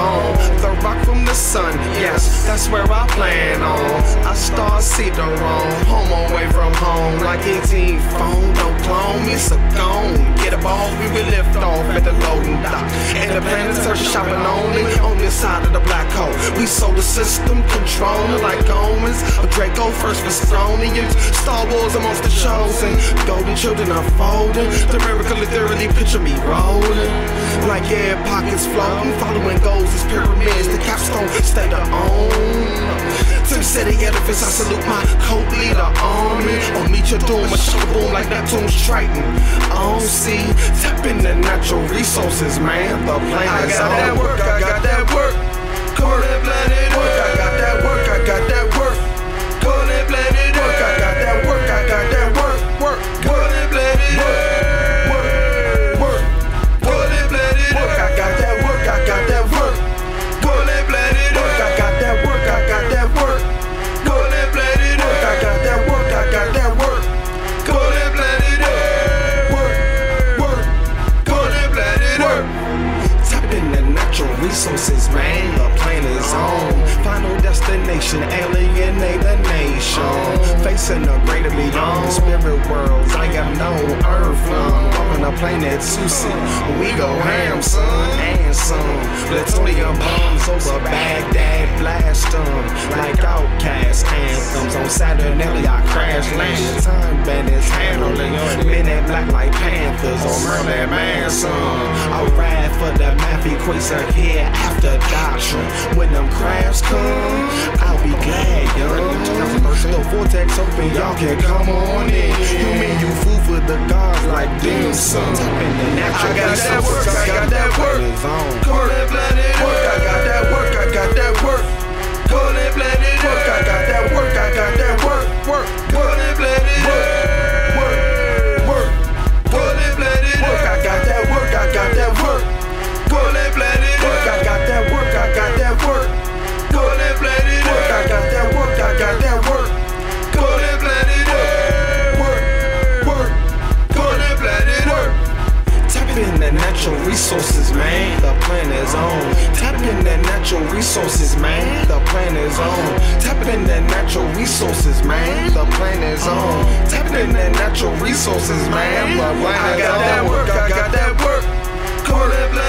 home. The rock from the sun, yes, that's where I plan on. I start see the wrong, home away from home. Like 18 phone, don't clone me, so gone. Get a ball, we will lift off at the loading dock. And the planetary shopping only on this side of the black hole. We sold the system, controlling like omens. A Draco first for Stonians. Star Wars amongst the chosen. Golden children unfolding. The miracle literally picture me rolling. Like air pockets floating. Following goals as pyramids. The capstone stay to own. Tim said the edifice, I salute my cult leader army. Or meet your doom, a show boom like Neptune's Triton. Oh, see, tap in the natural resources, man. The planet is on. I got that work, I got that work. Call it planet work, I got that work, I got that work. Call it planet work, I got that work, I got that work. Work, call it planet work, work. Call it planet work, I got that work, I got that work. Call it planet work, I got that work, I got that work. Call it planet work, I got that work, I got that work. Call it planet work, work. Call it planet work. Tap in the natural resources, man. The planet is on. Final destination, alienate the nation. Facing the greater beyond spirit worlds. I am no earthling. Walking the planet Tusi. We go ham, son, and some. Plutonium bombs over Baghdad, blast them. Like outcast anthems on Saturn, I crash land. Time bandits handling men in black like Panthers on Merlin Manson. I ride for the math equator here after doctrine. When them crabs come, I'll be glad, young. The vortex open, y'all can come on in. You mean you fool for the gods like them, son. I got that work, I got that work. Call it planet work, I got that work, I got that work. Call it planet work, I got that work, I got that work. Work, call it planet work, work. Call it planet work, I got that work, I got that work. Call it planet work, I got that work, I got that work. Call it planet work, I got that work, I got that work. Call it planet work, call it planet work. Tap in the natural resources, man. The planet is on. Tap in the natural resources, man. The planet is on. Tap in the natural resources, man. The planet is on. Tap in the natural resources, man. I got that work, I got that work. Call it planet.